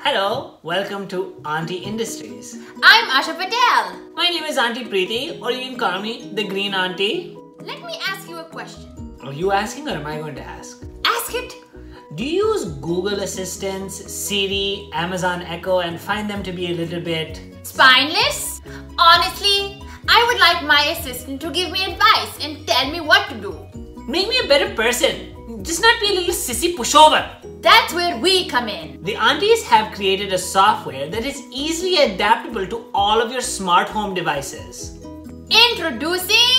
Hello, welcome to Auntie Industries. I'm Asha Patel. My name is Auntie Preeti, or you can call me the Green Auntie. Let me ask you a question. Are you asking or am I going to ask? Ask it. Do you use Google Assistants, Siri, Amazon Echo and find them to be a little bit Spineless? Honestly, I would like my assistant to give me advice and tell me what to do. make me a better person? Just not be a little sissy pushover. That's where we come in. The aunties have created a software that is easily adaptable to all of your smart home devices. Introducing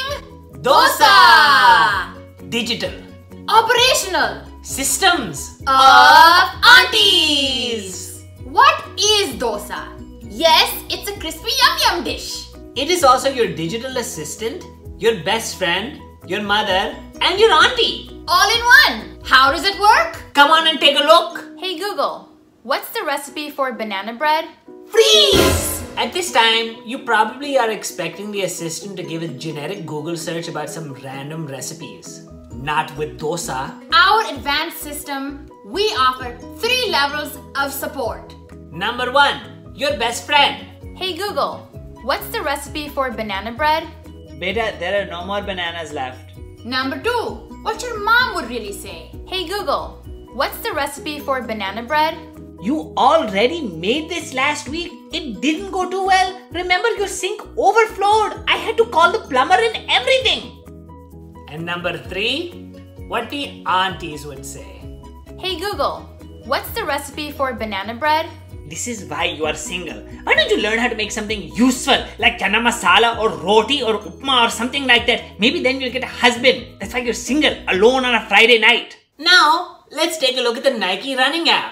Dosa! Digital Operational systems of aunties. What is dosa? Yes, it's a crispy yum yum dish. It is also your digital assistant, your best friend, your mother, and your auntie. All in one. How does it work? Come on and take a look. Hey Google, what's the recipe for banana bread? Freeze! At this time, you probably are expecting the assistant to give a generic Google search about some random recipes. Not with dosa. Our advanced system, we offer 3 levels of support. Number 1, your best friend. Hey Google, what's the recipe for banana bread? Beta, there are no more bananas left. Number 2, what your mom would really say. Hey Google, what's the recipe for banana bread? You already made this last week. It didn't go too well. Remember, your sink overflowed. I had to call the plumber and everything. And number 3, what the aunties would say. Hey Google, what's the recipe for banana bread? This is why you are single. Why don't you learn how to make something useful like chana masala or roti or upma or something like that? Maybe then you'll get a husband. That's why you're single, alone on a Friday night. Now, let's take a look at the Nike running app.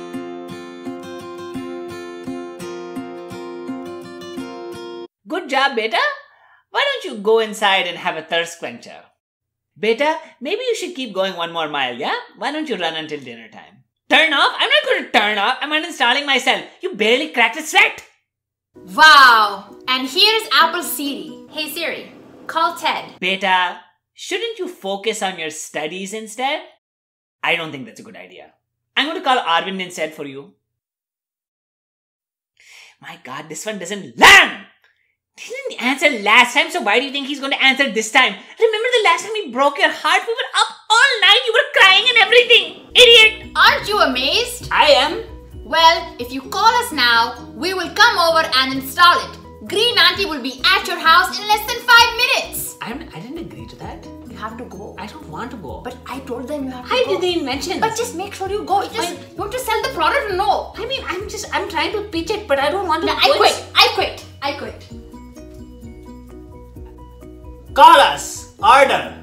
Good job, beta. Why don't you go inside and have a thirst quencher? Beta, maybe you should keep going 1 more mile, yeah? Why don't you run until dinner time? Turn off? I'm not going to turn off. I'm uninstalling myself. You barely cracked a sweat. Wow! And here's Apple Siri. Hey Siri, call Ted. Beta, shouldn't you focus on your studies instead? I don't think that's a good idea. I'm going to call Arvind instead for you. My God, this one doesn't learn! He didn't answer last time, so why do you think he's going to answer this time? Remember the last time we broke your heart? We were up all night, you were crying and everything. Idiot! Aren't you amazed? I am. Well, if you call us now, we will come over and install it. Green Auntie will be at your house in less than 5 minutes. I didn't agree to that. You have to go. I don't want to go. But I told them you have to I go. did the invention. But just make sure you go. You want to sell the product or no? I mean, I'm trying to pitch it, but I don't want to. No, I quit. Call us. Order.